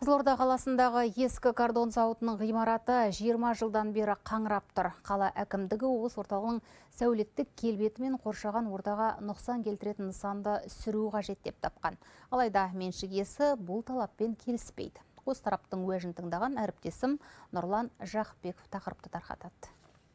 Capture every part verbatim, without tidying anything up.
Қызылорда қаласындағы ескі кардон зауытының ғимараты жиырма жылдан бері қаңырап тұр. Қала әкімдігі облыс орталығының сәулеттік келбеті мен қоршаған ортаға нұқсан келтіретін нысанды сүру қажет деп тапқан. Алайда меншік иесі бұл талаппен келіспейді. Осы тараптың уәжін тыңдаған әріптесім Нұрлан Жақпеков тақырыпты тарқатады.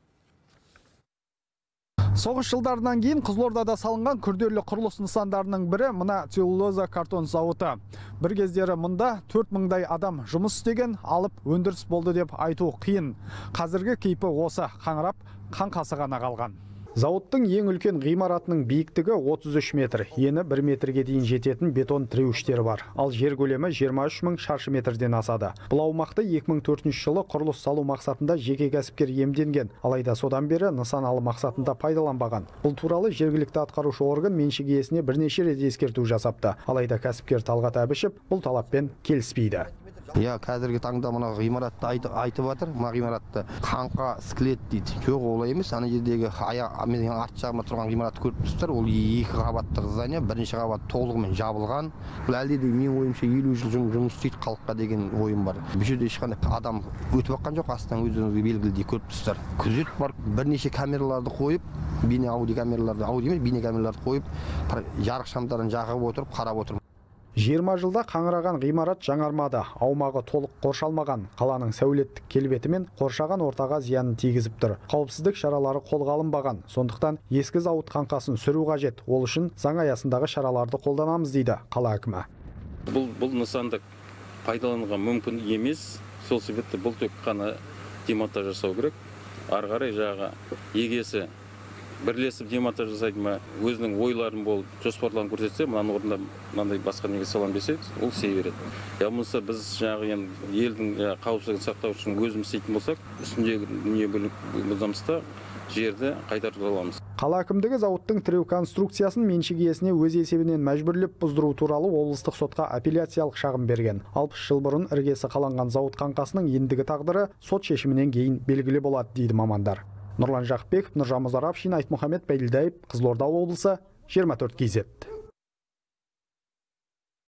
Соғыс жылдарынан кейін Қызылордада салынған күрделі құрылыс нысандарының бірі мына целлулоза картон зауыты. Бір кездері мұнда төрт мыңдай адам жұмыс істеген, алып өндіріс болды деп айту қиын. Қазіргі кейпі осы, қаңырап, қаңқасы ғана қалған. Зауыттың ең үлкен ғимаратының биіктігі отыз үш метр, ені бір метрге дейін жететін бетон тіреуіштері бар. Ал жер көлемі жиырма үш мың шаршы метрден асады. Бұл аумақты екі мың төртінші жылы құрылыс салу мақсатында жеке кәсіпкер иемденген. Алайда содан бері нысаналы мақсатында пайдаланбаған. Бұл туралы жергілікті атқарушы орган меншік иесіне бірнеше рет ескерту жасапты. Алайда кәсіпкер Талғат Әбішев бұл талаппен келіспейді. Я қазіргі таңда мына ғимаратты айтып жатыр, мына ғимаратты қаңқа скелет дейді. Жоқ, олай емес. Ана жердегі менің арт жағыма тұрған ғимаратты көріп тұрсыздар, ол екі қабатты здание, бірінші қабат толығымен жабылған. Бұл әлде де менің ойымша елу жыл жұмыс істейді халыққа деген ойым бар. Бұл жерде ешқандай адам өтіп жатқан жоқ, астынан өздеріңізге белгілі көріп тұрсыздар. Күзет бар, бірнеше камераларды қойып, бейне аудио камераларды, аудио емес, бейне камераларды қойып, жарық шамдарын жағып отырып, қарап отырмын. жиырма жылда қаңыраған ғимарат жаңармады, аумағы толық қоршалмаған, қаланың сәулеттік келбеті мен қоршаған ортаға зиянын тигізіп тұр. Қауіпсіздік шаралары қолға алынбаған, сондықтан ескі зауыт қаңқасын сүру қажет. Ол үшін заң аясындағы шараларды қолданамыз дейді қала әкімі. Бұл бұл нысанды пайдалануға мүмкін емес, сол себепті бұл тек қана демонтаж жасау керек. Ары қарай жағы егесі бірлесіп демонтаж жасайды ма, өзінің ойларын болып жоспарларын көрсетсе, мынаны орында мынандай басқа неге салам десе, ол сей береді. Я болмаса біз жаңағы елдің қауіпсіздігін сақтау үшін өзіміз істейтін болсақ, үстіндегі дүние бұзамызда жерді қайтарып аламыз. Қала әкімдігі зауыттың тіреу конструкциясын меншік иесіне өз есебінен мәжбүрлеп бұздыру туралы облыстық сотқа апелляциялық шағым берген. алпыс жыл бұрын іргесі қаланған зауыт қаңқасының ендігі тағдыры сот шешімінен кейін белгілі болады дейді мамандар. Нұрлан Жақпеков, Нұржан Мұзарапшин, Айтмұхамед Бәйділдаев, Қызылорда облысы, жиырма төрт кей зет.